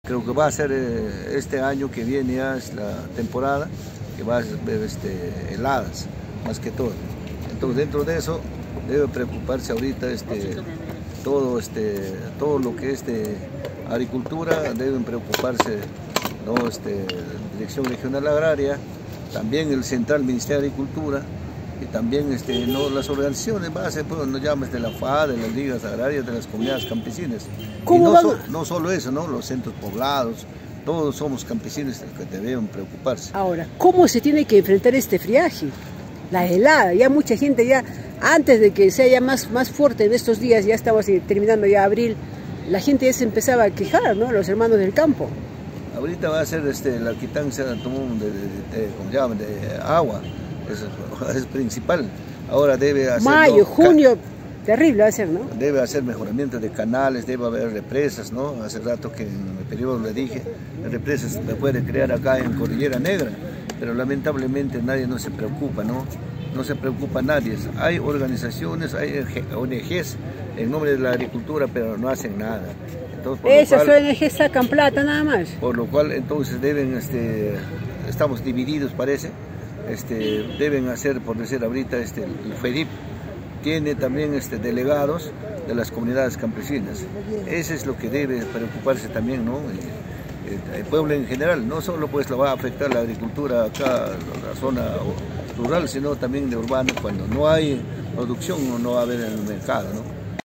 Creo que va a ser este año que viene, ya es la temporada que va a haber heladas, más que todo. Entonces dentro de eso debe preocuparse ahorita todo lo que es de agricultura, deben preocuparse, ¿no? Dirección Regional Agraria, también el Central Ministerio de Agricultura, y también ¿no? Las organizaciones base, pues, nos llamas de la FA, de las ligas agrarias, de las comunidades campesinas. Y no solo eso, ¿no? Los centros poblados, todos somos campesinos que deben preocuparse. Ahora, ¿cómo se tiene que enfrentar este friaje? La helada, ya mucha gente ya, antes de que sea ya más fuerte en estos días, ya estamos terminando ya abril, la gente ya se empezaba a quejar, ¿no? Los hermanos del campo. Ahorita va a ser la quitancia de agua, es principal. Ahora debe hacer mayo, junio, terrible va a ser, ¿no? Debe hacer mejoramiento de canales, debe haber represas, ¿no? Hace rato que en el periodo le dije, represas se puede crear acá en Cordillera Negra, pero lamentablemente nadie no se preocupa, ¿no? No se preocupa nadie. Hay organizaciones, hay ONGs en nombre de la agricultura, pero no hacen nada. Entonces, esas ONGs sacan plata nada más. Por lo cual entonces deben, estamos divididos parece, deben hacer, por decir ahorita, el FEDIP tiene también delegados de las comunidades campesinas. Eso es lo que debe preocuparse también, ¿no? El pueblo en general, no solo pues lo va a afectar la agricultura acá, la zona rural, sino también de urbano, cuando no hay producción no va a haber en el mercado, ¿no?